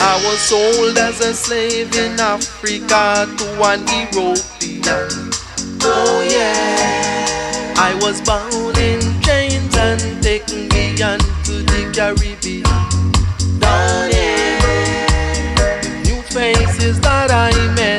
I was sold as a slave in Africa to an European. Oh yeah, I was bound in chains and taken beyond to the Caribbean. Down here, new faces that I met,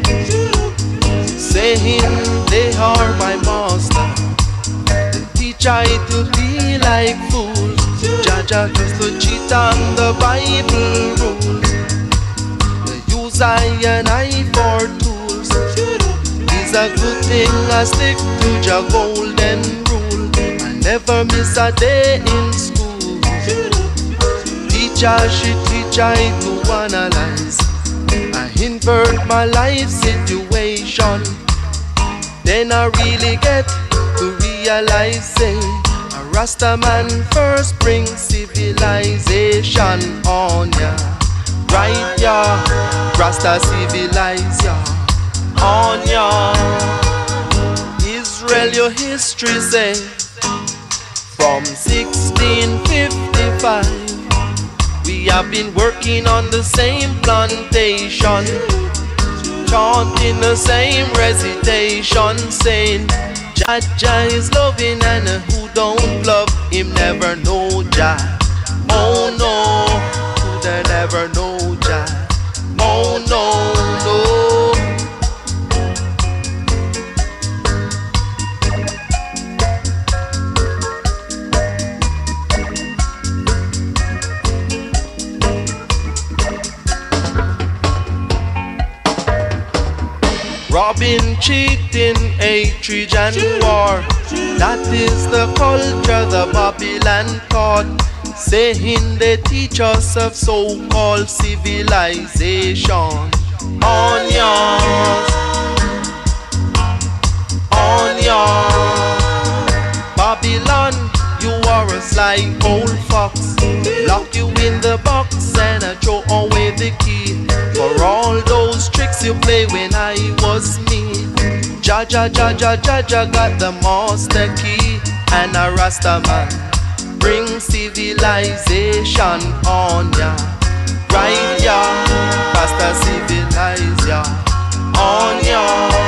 saying they are my master. They teach I to be like fools. Jaja just to cheat on the Bible rules. They use I and I for tools. It's a good thing I stick to your golden rule. I never miss a day in school. Teacher, she teach I to analyze. I invert my life situation. Then I really get to realize, say, a Rasta man first brings civilization on ya. Right ya, Rasta civilize ya on ya. Israel, your history say, from 1655 we have been working on the same plantation, chanting the same recitation, saying Jah is loving and who don't love him never know Jah. Oh no, who they never know Jah. Oh no, no. Robbing, cheating, hatred and war. That is the culture the Babylon taught, saying they teach us of so-called civilization. Onions, onions. Babylon, you are a sly old fox. Lock you in the box and I throw away the key. For all those tricks you play when I was me. Jaja, Jaja, Jaja got the master key. And a Rasta man bring civilization on ya. Right ya, Rasta civilize ya on ya.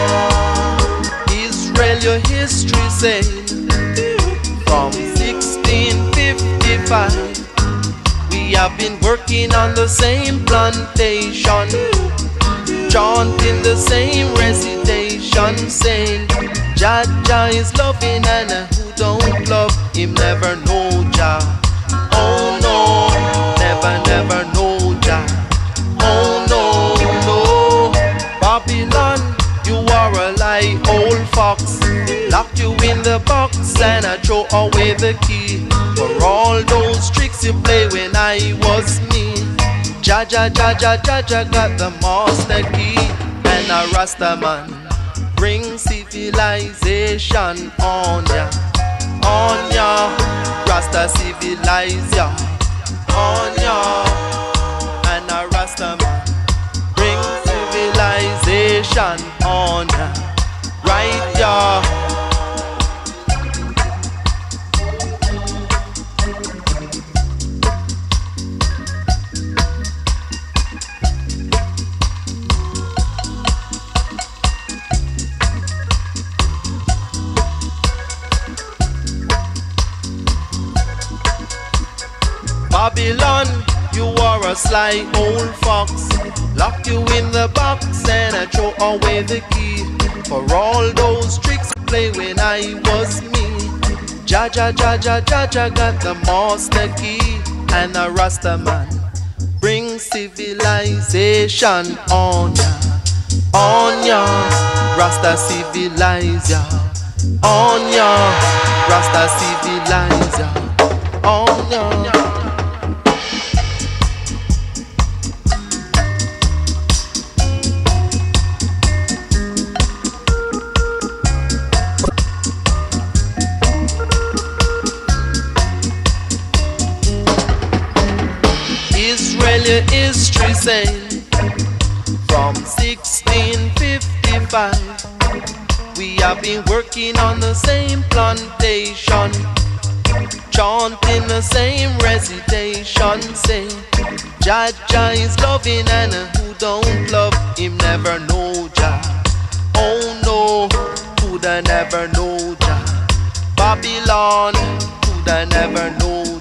Israel, your history say, from 1655 we have been working on the same plantation, chanting the same recitation, saying Jah is loving and who don't love him never know Jah. Oh no, never, never know Jah. Oh no, no. Babylon, you are a lie, old fox. Locked you in the box and I throw away the key. For all those tricks you play when I was me. Jaja, Jaja, Jaja got the master key. And a Rasta man bring civilization on ya. On ya, Rasta civilize ya on ya. And a Rasta man bring civilization on ya. Right ya. Babylon, you are a sly old fox. Lock you in the box and I throw away the key. For all those tricks you play when I was me. Jaja, Jaja, Jaja got the master key. And a Rasta man bring civilization on ya. On ya, Rasta civilize ya. On ya, Rasta civilize ya. On ya. Israeli history saying, from 1655 we have been working on the same plantation, chanting the same recitation, say Jah Jah is loving and who don't love him never know Jah. Oh no, coulda never know Jah. Babylon, coulda never know